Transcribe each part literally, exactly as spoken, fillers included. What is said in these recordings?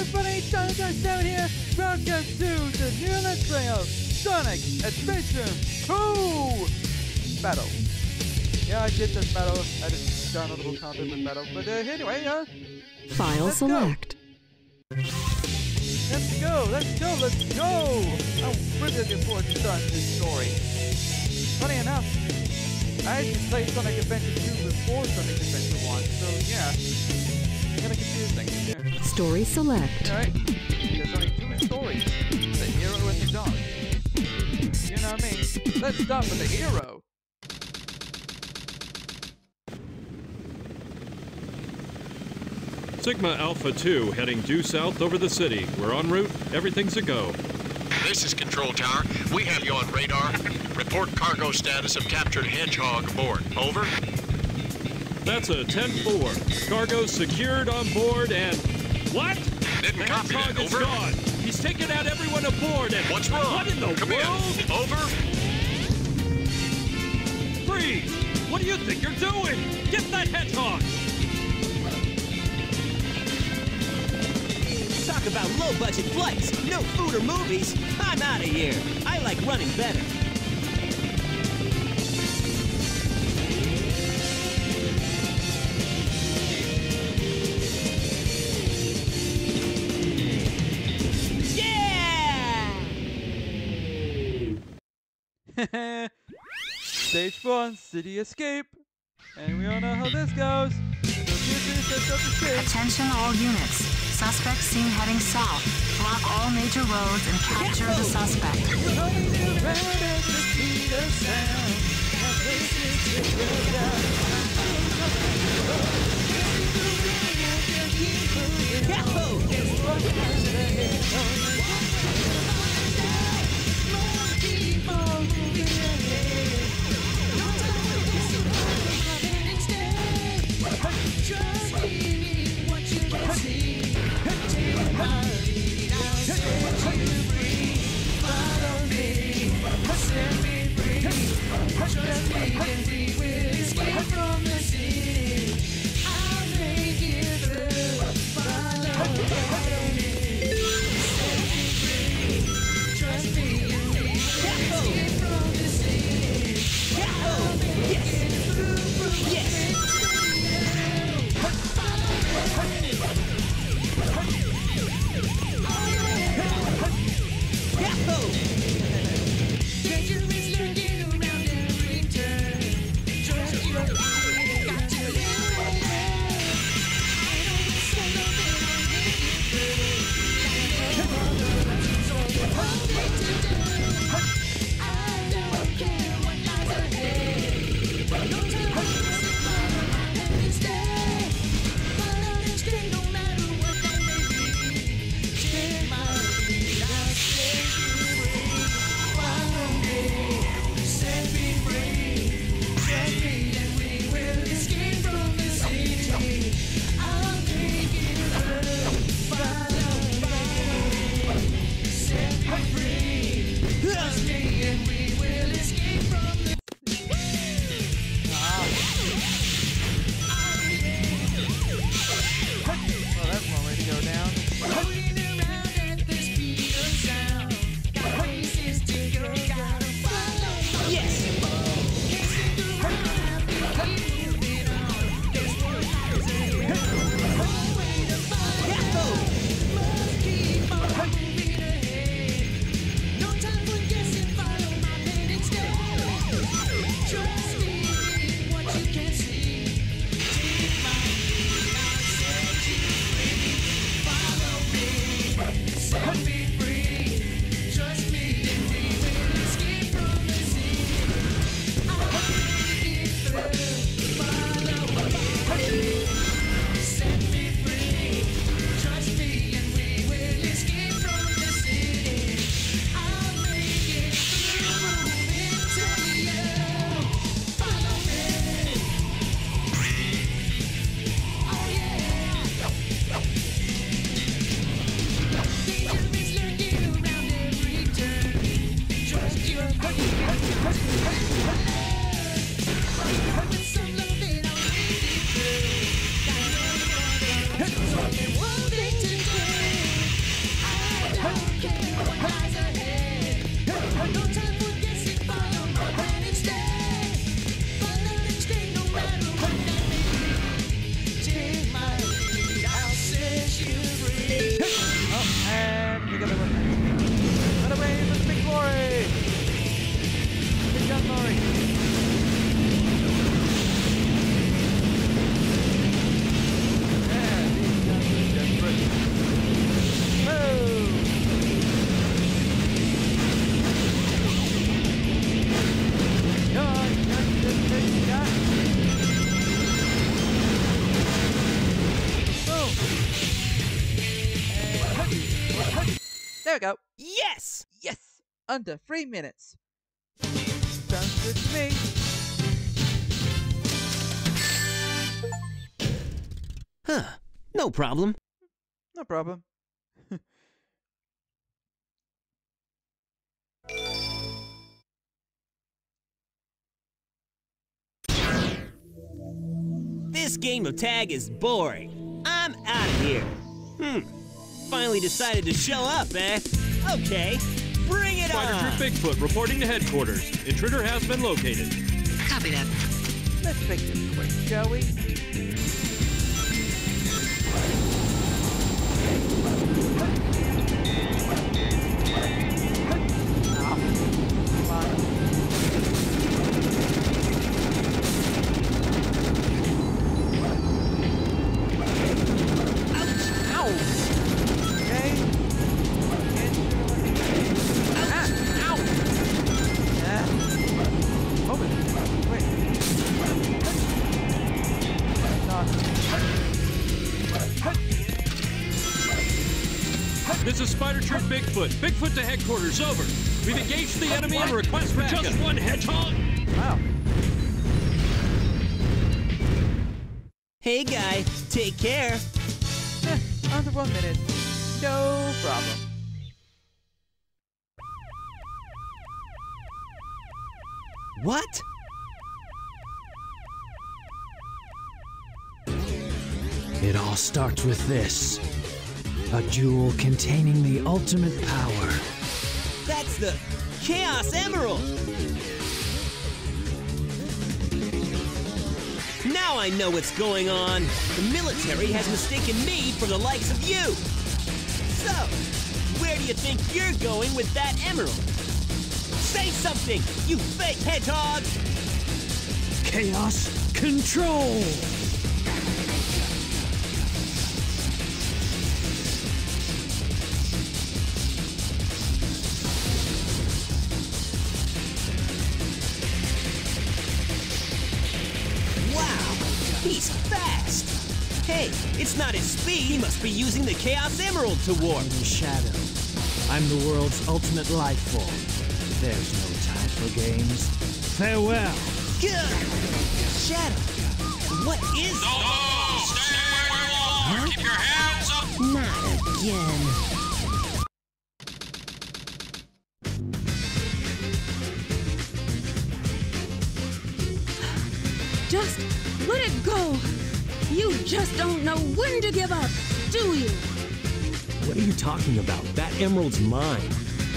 everybody, Jonathan Seven here. Welcome to the new Let's Play of Sonic Adventure two Battle. Yeah, I did this battle. I just done a little content with battle. But uh, anyway, uh... File let's select. Go. Let's go, let's go, let's go! I'm really looking forward to starting this story. Funny enough, I actually played Sonic Adventure two before Sonic Adventure one, so yeah. It's kind of confusing. Yeah. Story select. Alright, there's only two stories. The hero and the dog. You know what I mean? Let's start with the hero. Sigma Alpha two heading due south over the city. We're en route. Everything's a go. This is Control Tower. We have you on radar. Report cargo status of captured Hedgehog aboard. Over. That's a ten four. Cargo's secured on board and... What? Didn't The copy that. Hedgehog is Over. gone. He's taken out everyone aboard and... What's wrong? What in the Come world? in. Over. Freeze! What do you think you're doing? Get that Hedgehog! Talk about low-budget flights, no food or movies. I'm out of here. I like running better. Yeah! Stage one, city escape. And we all know how this goes. Attention all units. Suspect seen heading south. Block all major roads and capture the suspect. go. Yes! Yes! Under three minutes. Sounds good to me. Huh. No problem. No problem. This game of tag is boring. I'm out of here. Hmm. Finally decided to show up, eh? Okay. Bring it Spider on! Troop Bigfoot reporting to headquarters. Intruder has been located. Copy that. Let's make this quick, shall we? This is Spider Troop Bigfoot. Bigfoot to headquarters, over. We've engaged the enemy and request for just one hedgehog. Wow. Hey, guy. Take care. Eh, under one minute. No problem. What? It all starts with this. A jewel containing the ultimate power. That's the Chaos Emerald! Now I know what's going on. The military has mistaken me for the likes of you. So, where do you think you're going with that emerald? Say something, you fake hedgehog! Chaos Control! He's fast! Hey, it's not his speed. He must be using the Chaos Emerald to warp. I'm Shadow. I'm the world's ultimate life form. There's no time for games. Farewell. Good. Shadow, what is... No, stay where you are! Keep your hands up! Not again. Just let it go. You just don't know when to give up, do you? What are you talking about? That emerald's mine.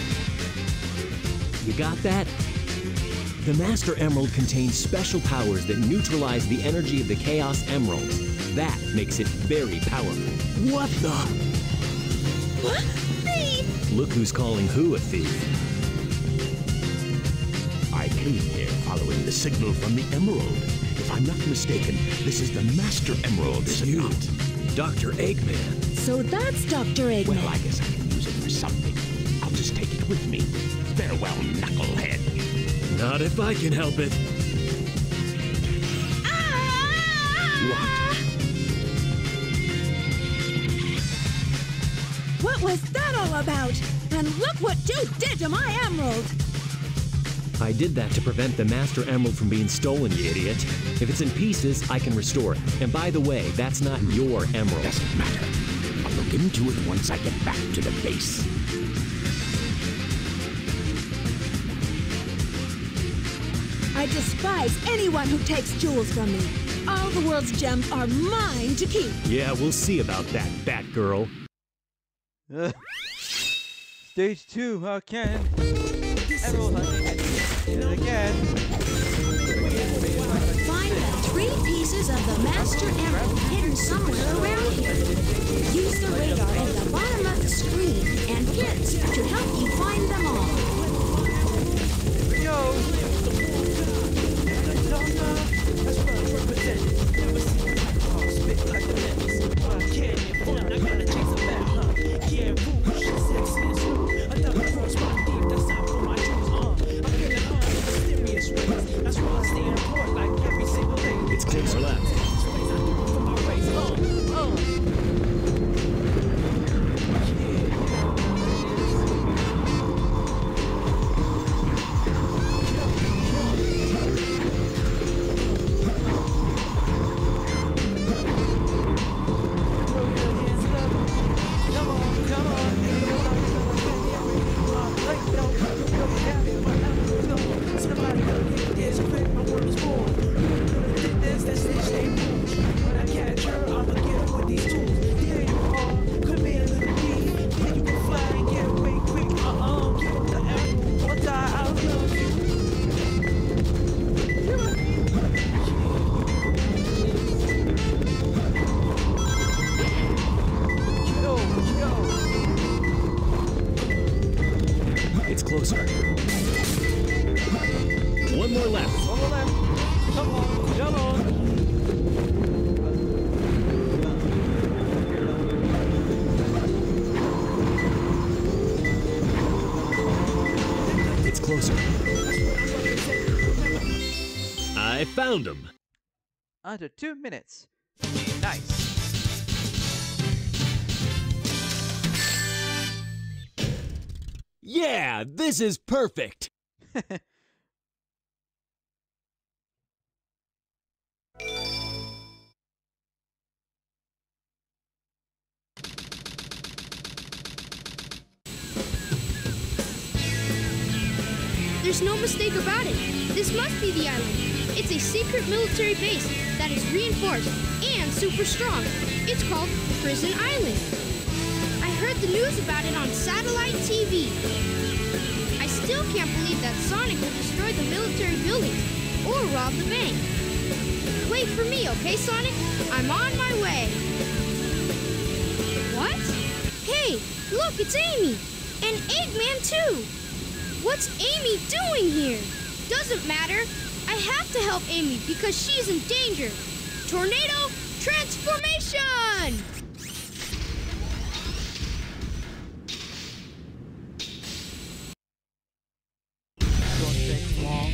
You got that? The Master Emerald contains special powers that neutralize the energy of the Chaos Emeralds. That makes it very powerful. What the? What? Thief! Look who's calling who a thief. I came here following the signal from the Emerald. If I'm not mistaken, this is the Master Emerald, is it You, not? Doctor Eggman. So that's Doctor Eggman. Well, I guess I can use it for something. I'll just take it with me. Farewell, knucklehead. Not if I can help it. Ah! What was that all about? And look what you did to my emerald! I did that to prevent the Master Emerald from being stolen, you idiot. If it's in pieces, I can restore it. And by the way, that's not your emerald. Doesn't matter. I'll look into it once I get back to the base. I despise anyone who takes jewels from me. All the world's gems are mine to keep. Yeah, we'll see about that, Batgirl. Uh, stage two, again. Emerald hunting. And again. Find the three pieces of the Master Emerald hidden somewhere around here. Use the radar at the bottom of the screen and hints to help you find them all. Yo! It's close left. more left. One more left. Come on, come on. It's closer. I found him. Under two minutes. Nice. Yeah, this is perfect. There's no mistake about it. This must be the island. It's a secret military base that is reinforced and super strong. It's called Prison Island. I heard the news about it on satellite T V. I still can't believe that Sonic will destroy the military buildings or rob the bank. Wait for me, okay, Sonic? I'm on my way. What? Hey, look, it's Amy. And Eggman, too. What's Amy doing here? Doesn't matter. I have to help Amy because she's in danger. Tornado transformation! Don't take long.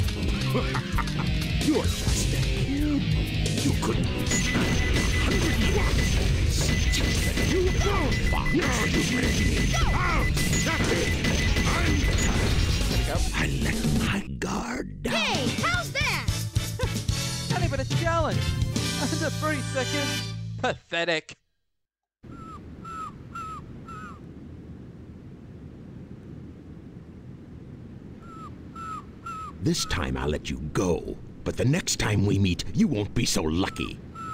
You're just a kid. You couldn't withstand a hundred watts. You won't. Now you make me. I'll stop it. I'm I let my guard down. Hey, how's that? Not even a challenge. Under thirty seconds. Pathetic. This time I'll let you go, but the next time we meet, you won't be so lucky.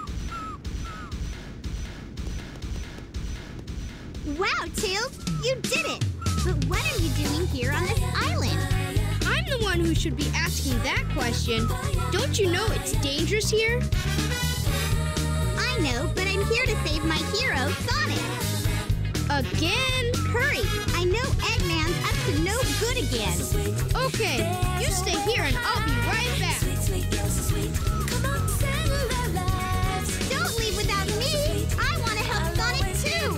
Wow, Tails, you did it! But what are you doing here on this island? I'm the one who should be asking that question. Don't you know it's dangerous here? I know, but I'm here to save my hero, Sonic. Again? Hurry! I know Eggman's up to no good again. Okay, you stay here and I'll be right back. Don't leave without me! I want to help Sonic too!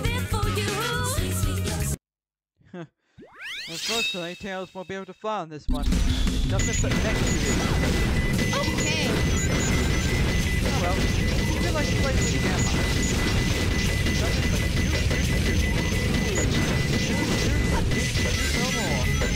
Unfortunately, Tails won't be able to fly on this one. Nothing but next to you. Okay. Oh well. I feel like to play with the gamma. Nothing but shoot, shoot, shoot. Shoot, shoot, shoot, shoot, no more.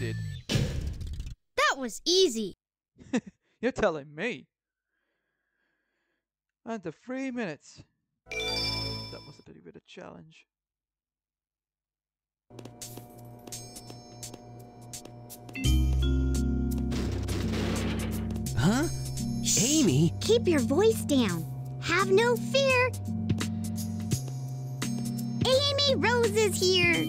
did. That was easy. You're telling me. Under three minutes. That was a little bit of a challenge. Huh? Amy? Keep your voice down. Have no fear. Amy Rose is here.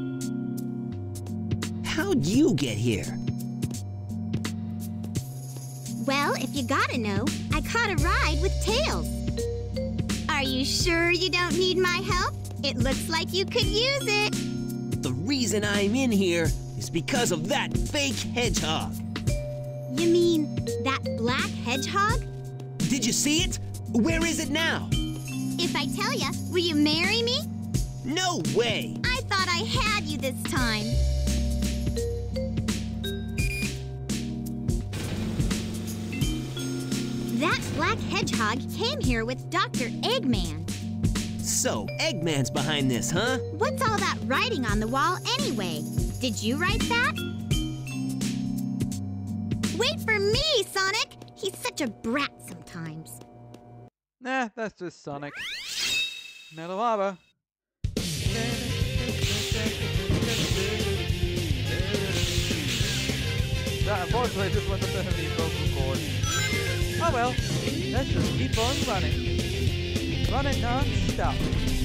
How'd you get here? Well, if you gotta know, I caught a ride with Tails. Are you sure you don't need my help? It looks like you could use it. The reason I'm in here is because of that fake hedgehog. You mean that black hedgehog? Did you see it? Where is it now? If I tell you, will you marry me? No way! I thought I had you this time. That black hedgehog came here with Doctor Eggman. So, Eggman's behind this, huh? What's all that writing on the wall anyway? Did you write that? Wait for me, Sonic! He's such a brat sometimes. Nah, that's just Sonic. Metal Lava. That unfortunately just went up the heavy vocal cord. Oh well, let's just keep on running. Running non-stop.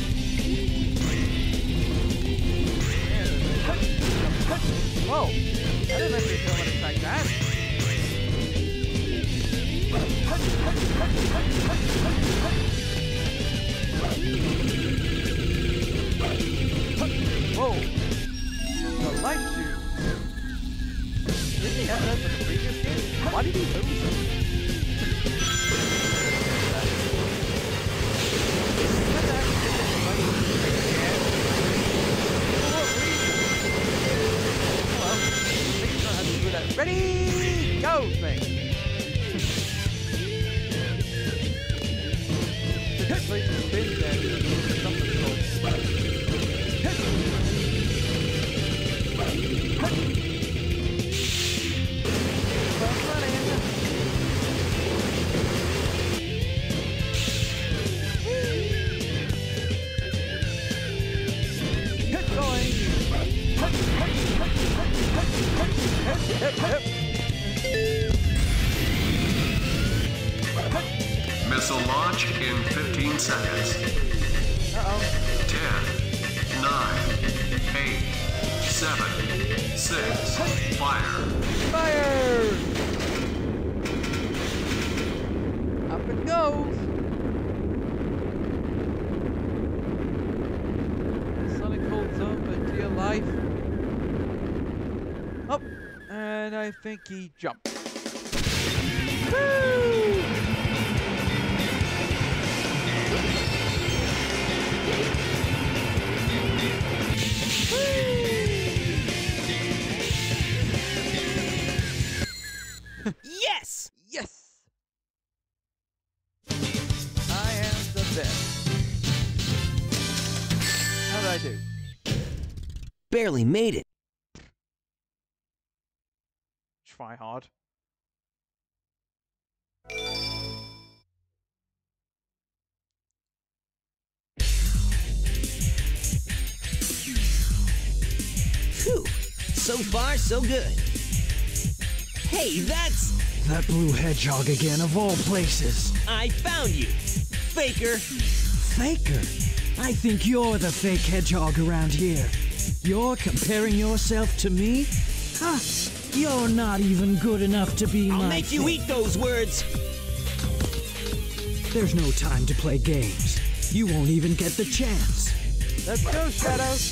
Whoa, I didn't actually feel when it's like that. Whoa, the light tube. Didn't he have those in the previous game? Why did he lose them? Ready, go, thing. Typically, the spin there, something called. Missile launch in fifteen seconds. Uh-oh. ten, nine, eight, seven, six, fire. Fire! Up it goes. Sonic holds on for dear life. Up, and I think he jumped. Woo! Yes! Yes! I am the best. How did I do? Barely made it. Try hard. Phew. So far, so good. Hey, that's... That blue hedgehog again, of all places. I found you, Faker. Faker? I think you're the fake hedgehog around here. You're comparing yourself to me? Huh? You're not even good enough to be I'll my make you eat those words. There's no time to play games. You won't even get the chance. Let's go, Shadows.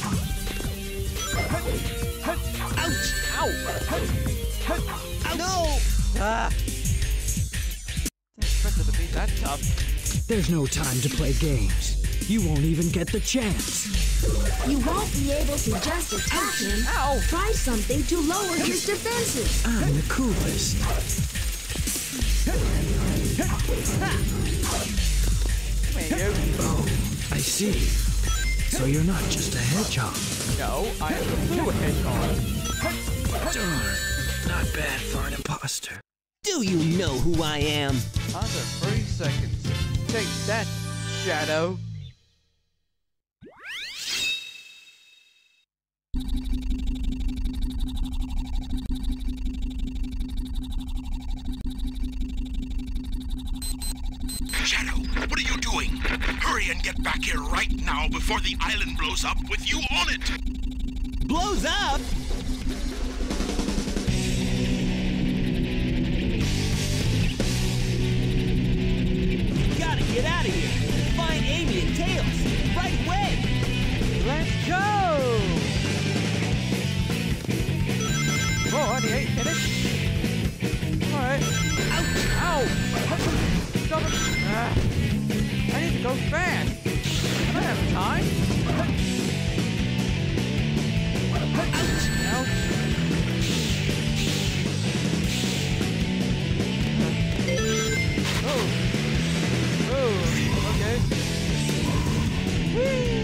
Ouch! Ow! Ouch! No! Ah! Didn't expect it to be that tough. There's no time to play games. You won't even get the chance. You won't be able to just attack him. Ow! Try something to lower his defenses. I'm the coolest. Come here, you. Oh, I see. So you're not just a hedgehog. No, I am the blue hedgehog. Darn, not bad for an imposter. Do you know who I am? Under three seconds. Take that, Shadow. Shadow, what are you doing? Hurry and get back here right now before the island blows up with you on it! Blows up? Gotta get out of here and find Amy and Tails right away! Let's go! Oh, only eight minutes? Alright. Ow! Ow! Stop it! Ah, I need to go fast! I don't have time! Ouch! Ouch! Oh! Oh! Okay. Whee!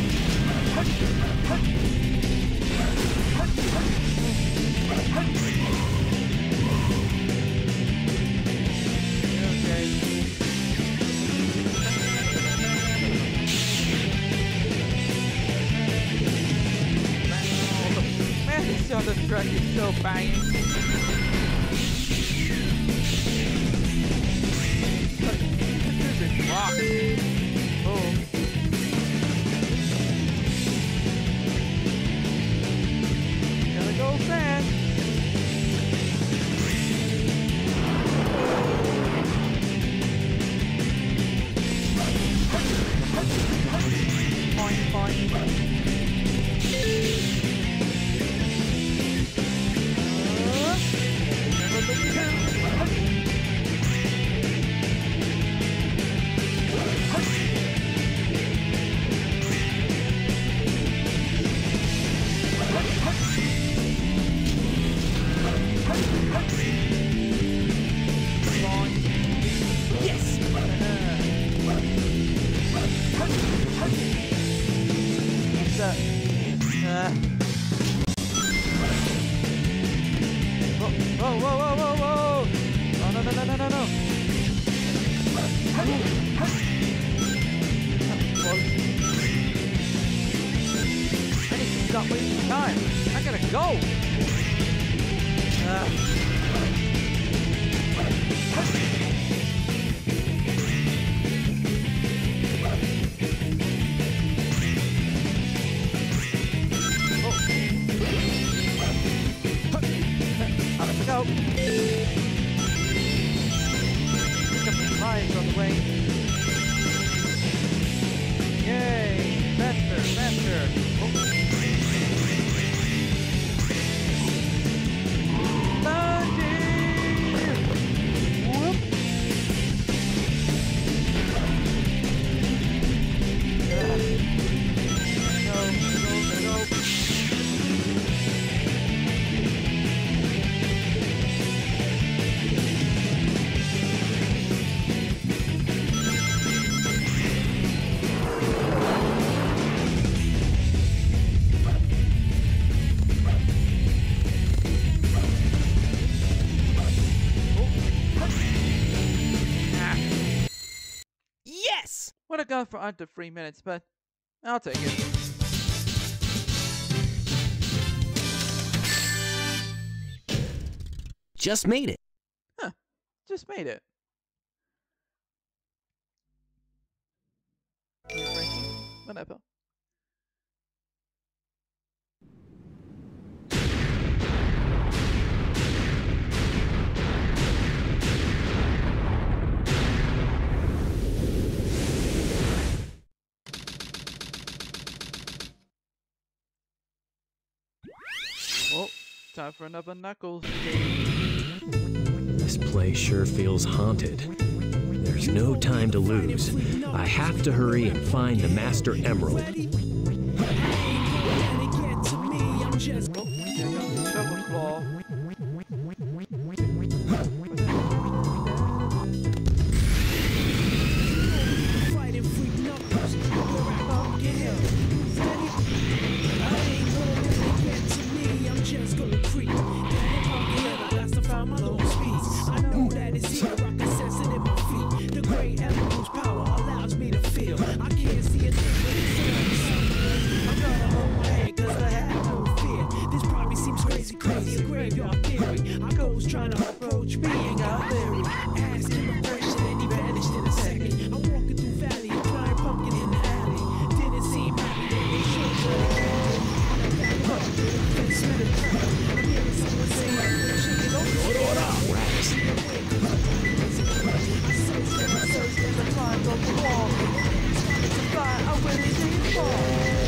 On the track is so banging. This is rock. Oh. Gotta go fast. Boing, boing. Whoa, whoa, whoa, whoa, whoa! Oh, no, no, no, no, no, no! Close. I need to stop wasting time. I gotta go! Uh. Go. Pick up the prize on the way. Yay! Faster, faster. Oh. Landing! Whoop! Uh. Go, go, go, go. Would have gone for under three minutes, but I'll take it. Just made it. Huh. Just made it. Whatever. Oh, time for another Knuckles game. This place sure feels haunted. There's no time to lose. I have to hurry and find the Master Emerald. Oh, there goes the Shovel Claw. Just gonna creep approach me and got Larry. Asked him a question and he vanished in a second. I'm walking through Valley, flying pumpkin in the alley. Didn't seem happy that they should have. Smell it crack. I'm hearing someone say my chicken over. Rats. I searched and I searched and I climbed up the wall. To fly, I really didn't fall.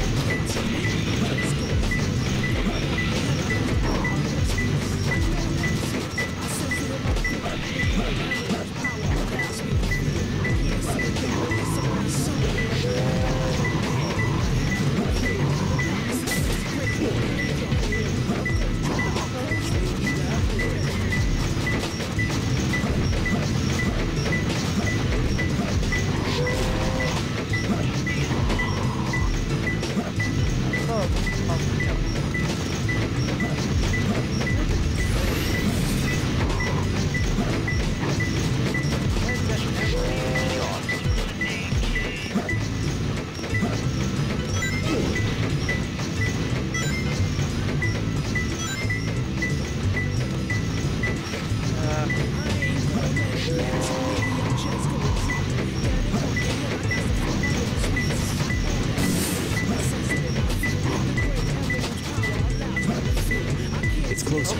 It's closer.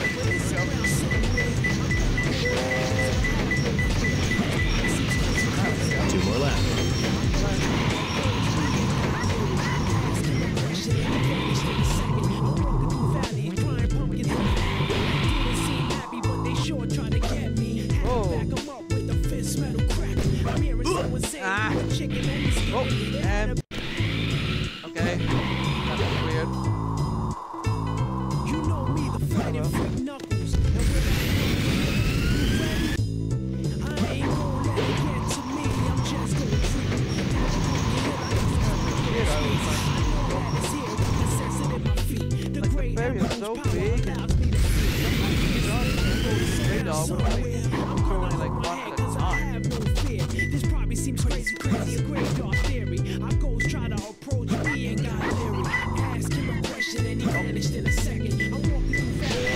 Two more left. Ah. Oh, and okay. That's weird. You know me, the fighting freak Knuckles. I ain't gonna let it get to me. I'm just gonna treat it. The great is so big. I'm going like one at a time. This probably seems crazy, crazy, a graveyard theory. Our ghosts try to approach me and got Larry. Ask him a question and he vanished in a second. I'm walking through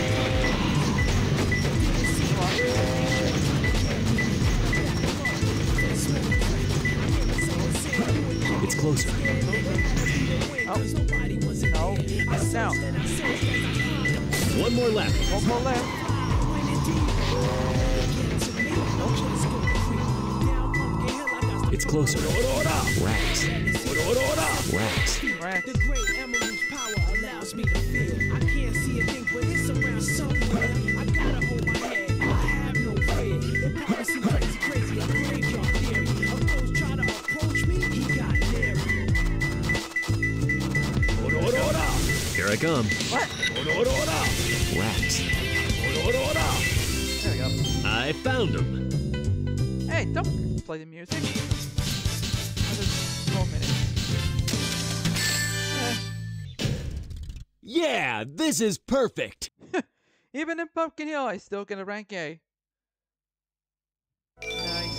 It's closer. Oh. No. Now. One more left. One more left. It's closer. Rats. Rats. Rats. The great emerald's power allows me to feel. I can't see a thing, but it's around somewhere. I gotta hold my head. I have no fear. It probably seems crazy, crazy, a graveyard theory. A ghost try to approach me, he got Larry. Here I come. What? Rats. There we go. I found them. Hey, don't play the music. Just four minutes. Eh. Yeah, this is perfect. Even in Pumpkin Hill, I still get a rank A. Nice.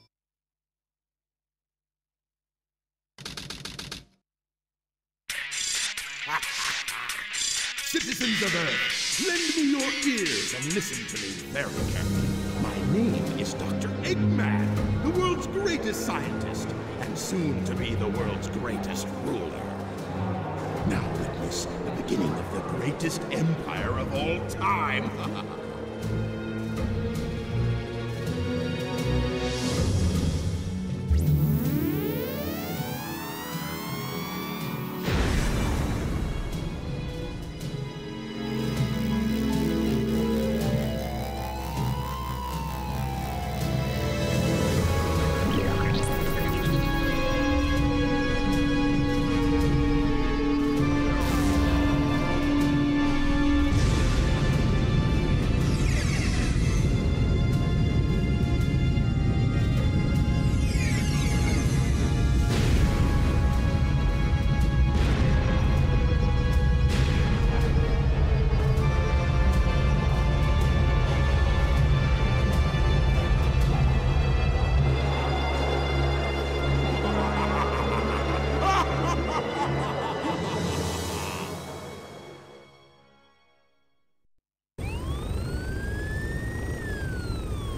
Citizens of Earth, lend me your ears and listen to me very carefully. My name is Doctor Eggman, the world's greatest scientist, and soon to be the world's greatest ruler. Now witness the beginning of the greatest empire of all time.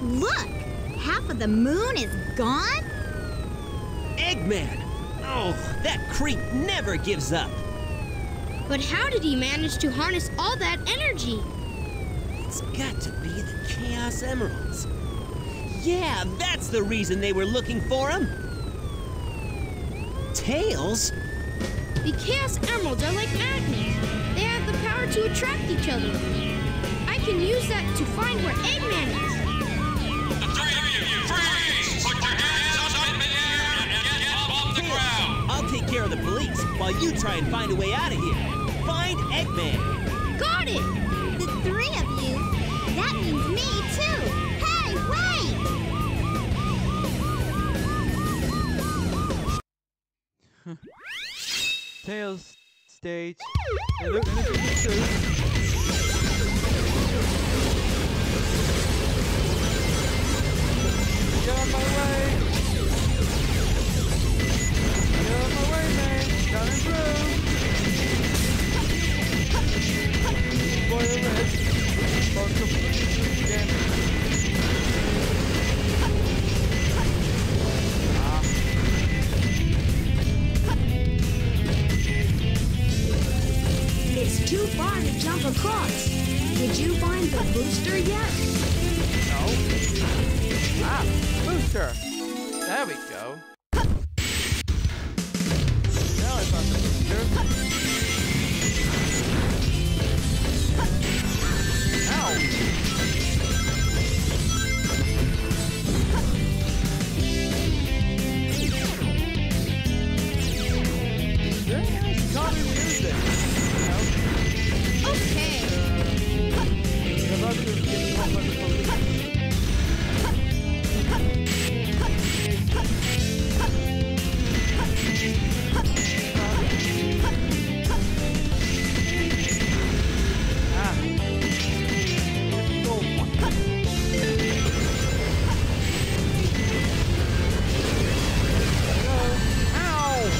look! Half of the moon is gone? Eggman! Oh, that creep never gives up. But how did he manage to harness all that energy? It's got to be the Chaos Emeralds. Yeah, that's the reason they were looking for him. Tails? The Chaos Emeralds are like magnets. They have the power to attract each other. I can use that to find where Eggman is. The three of you, freeze! Put your hands up in the air and get up off the ground! I'll take care of the police while you try and find a way out of here. Find Eggman. Got it! The three of you? That means me, too! Hey, wait! Tails stage. Hello, energy two. Get out of my way! Get out of my way, man! Down and through! Spoiler red. Bunch of damage. It's too far to jump across. Did you find the booster yet? No. Ah, booster. There we go. Now I found the booster. Ow. Very nice calming music. Okay. You're about to get caught by the police. Ah. Gold one. Ow!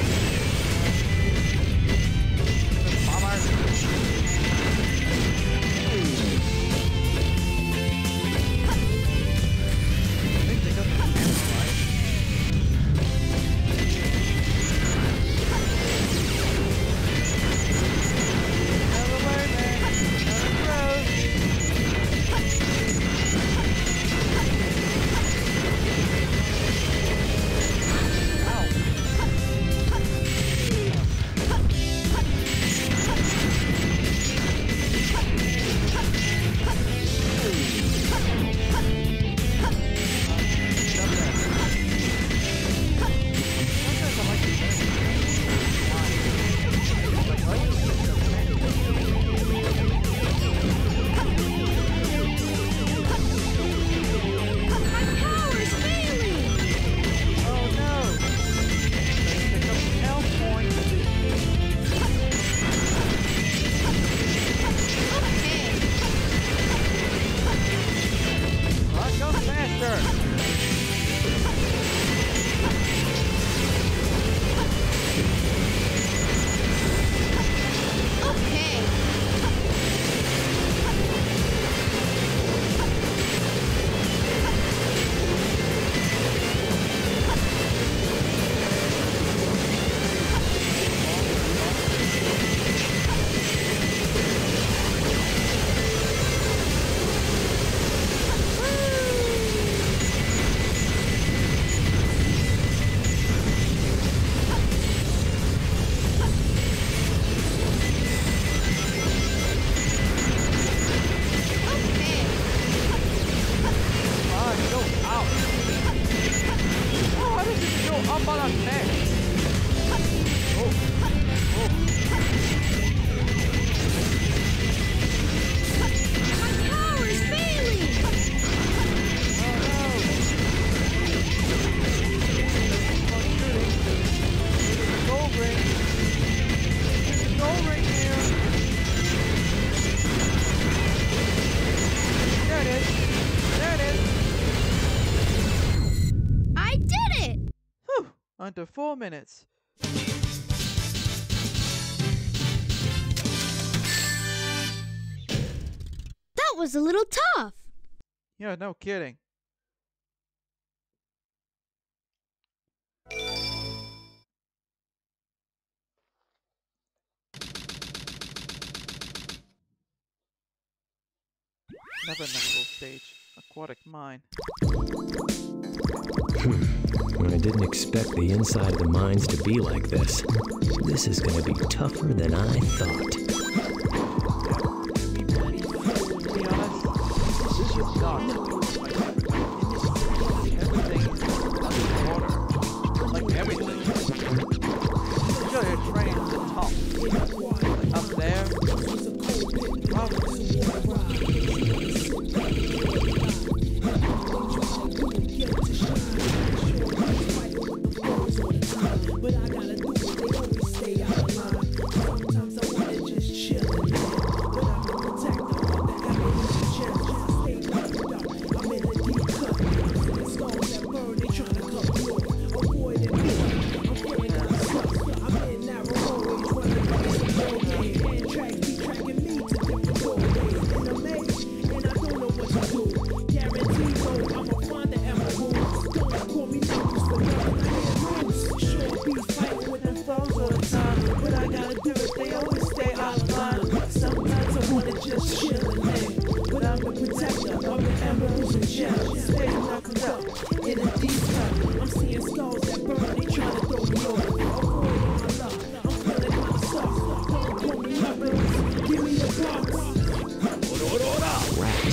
Under four minutes. That was a little tough. Yeah, no kidding. Another knuckle stage. Aquatic mine. Hmm. I didn't expect the inside of the mines to be like this. This is gonna be tougher than I thought. To be honest, this is not my favorite thing. Everything is underwater. Like everything. You gotta train to the top. Like up there. Probably. But I gotta do it, they always stay out of line. Sometimes I wanna just chill in there. But I'm a protector of the emerald gems. Stay locked up, I'm in a deep cut. The stones that burn, they tryna cut me off. Avoiding me, I'm feeling kinda stuck. I'm in narrow hallways, running like it's a ball game. Hand tracks be tracking me to different doorways. In a maze, and I don't know what to do. Guaranteed though, I'ma find the emerald. Don't call me numbers for nothing, I hear moves. Sure beats fighting with them foes all the time. But I gotta do it, they always stay out of line. Sometimes I wanna just chill and lay. But I'm the protector of the emeralds and gems. Stay knuckled up in a deep cut. I'm seeing skulls that burn, they tryna throw me off. Avoiding my luck, I'm feeling kinda soft. Don't call me knuckles, give me your box. Rats.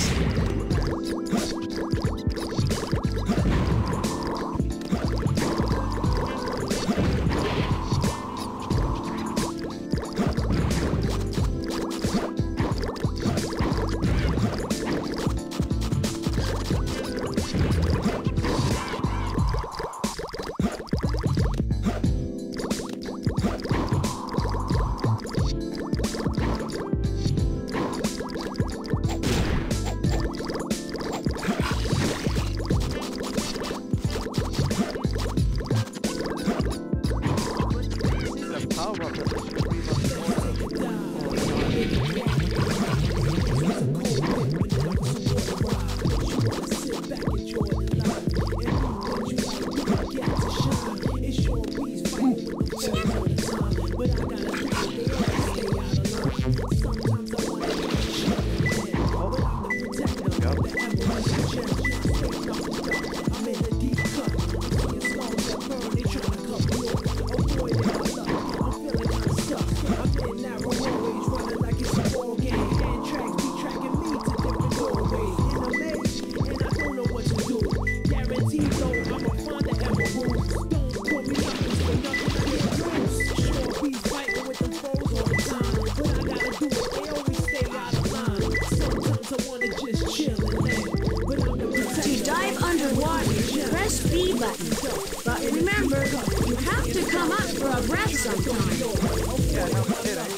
To dive underwater, press B button. But remember, you have to come up for a breath sometime. Yeah, no kidding.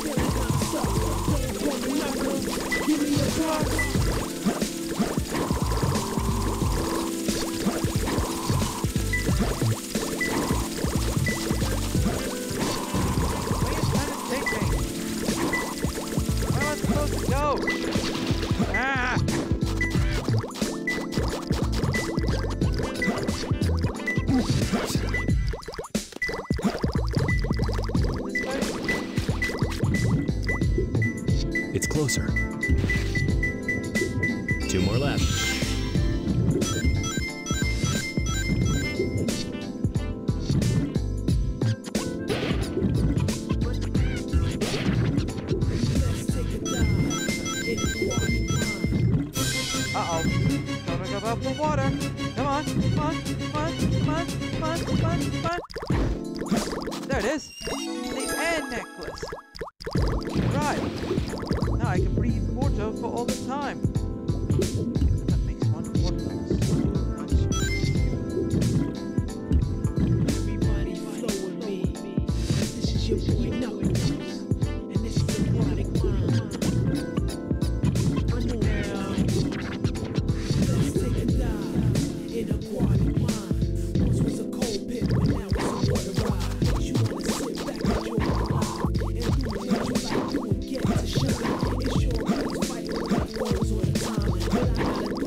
Give me your box. Where am I supposed to go? Ah! It's closer. Two more left. Uh-oh. Gotta go up the water. Come on, come on, come on, come on, come on, come on, come on. There it is. The air necklace. Right. Now I can breathe water for all the time. That makes one water so much easier. Everybody flow with me. This is your boy Knuckles, and this is Aquatic Mind. Come on now. Let's take a dive in Aquatic Mind. Once was a cold pit, but now it's a water ride. You wanna sit back and enjoy the life, and do what you like, do and get to shine. It's your place fighting with the foes all the time, but I gotta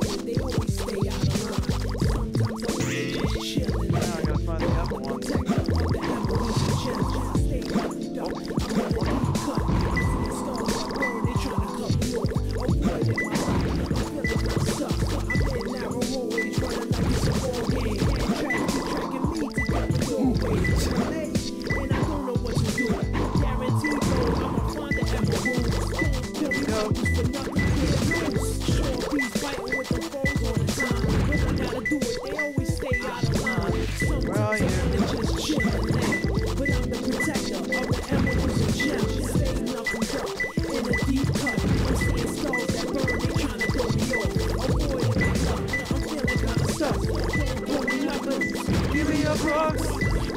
go. Where are you? But I'm the protector of the emeralds and gems. Staying up and up in a deep cut. I'm seeing stars that burn, they tryna throw me off. Avoiding my luck, I'm feeling kinda stuck. Don't pull me up, give me your rocks.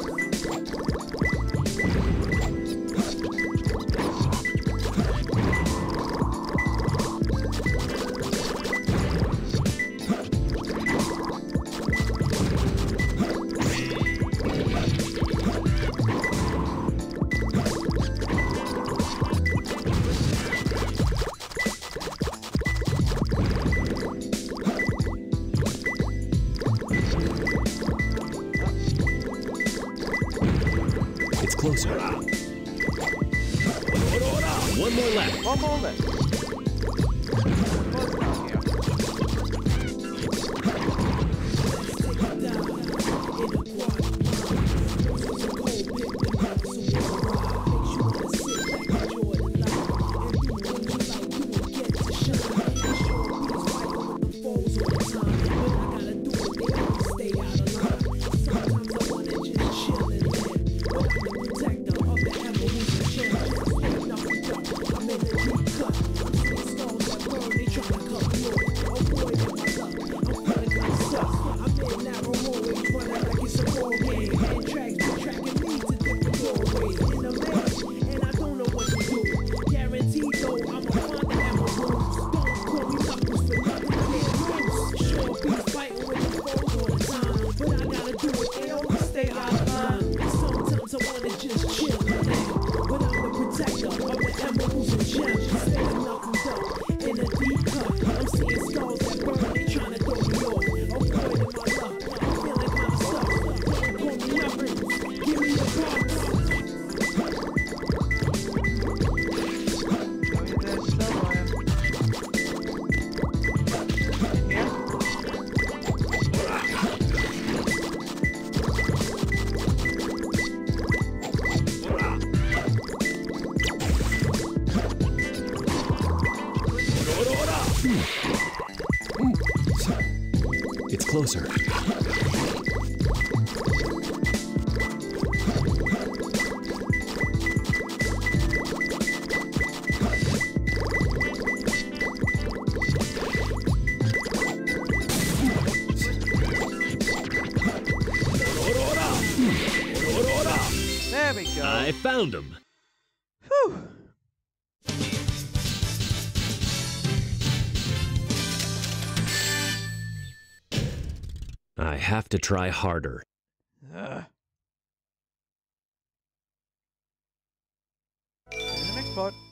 It's closer. One more left. One more left. What's down here? It's closer. There we go. I found him. Whew. I have to try harder. Uh. See you in the next part.